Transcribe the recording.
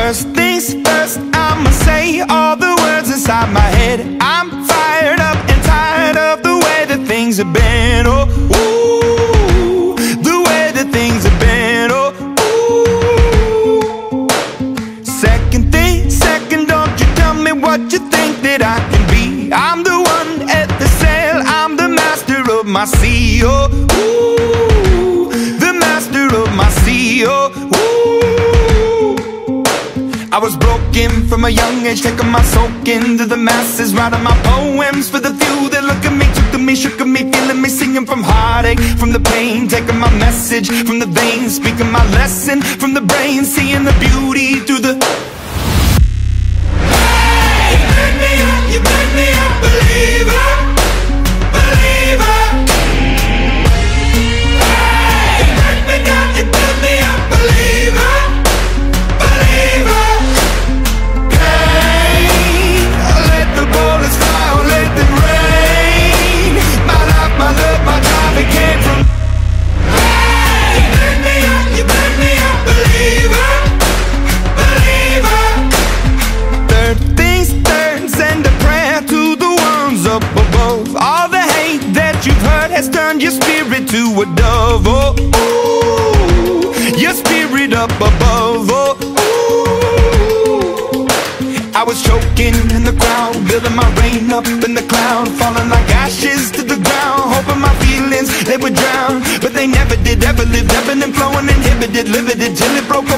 First things first, I'ma say all the words inside my head. I'm fired up and tired of the way that things have been. Oh, ooh, the way that things have been. Oh, ooh. Second thing, second, don't you tell me what you think that I can be. I'm the one at the sail, I'm the master of my sea. Oh, ooh, the master of my sea. Oh, ooh. I was broken from a young age, taking my soak into the masses, writing my poems for the few that look at me, took to me, shook at me, feeling me, singing from heartache, from the pain, taking my message from the veins, speaking my lesson from the brain, seeing the beauty through the... Hey, you make me a believer, believer. Hey, you make me down, you build me a believer, believer. Hey, let the bullets fly, or let them rain. My life, my love, my drive, it came from... Hey, you make me a believer, believer. Third things third, send a prayer to the ones up above. All the hate that you've heard has turned your spirit to a dove. Oh, ooh, your spirit up above. Oh, ooh. I was choking in the crowd, building my rain up in the cloud, falling like ashes to the ground, hoping my feelings, they would drown. But they never did, ever lived, ebbing and flowing, inhibited, limited, till it broke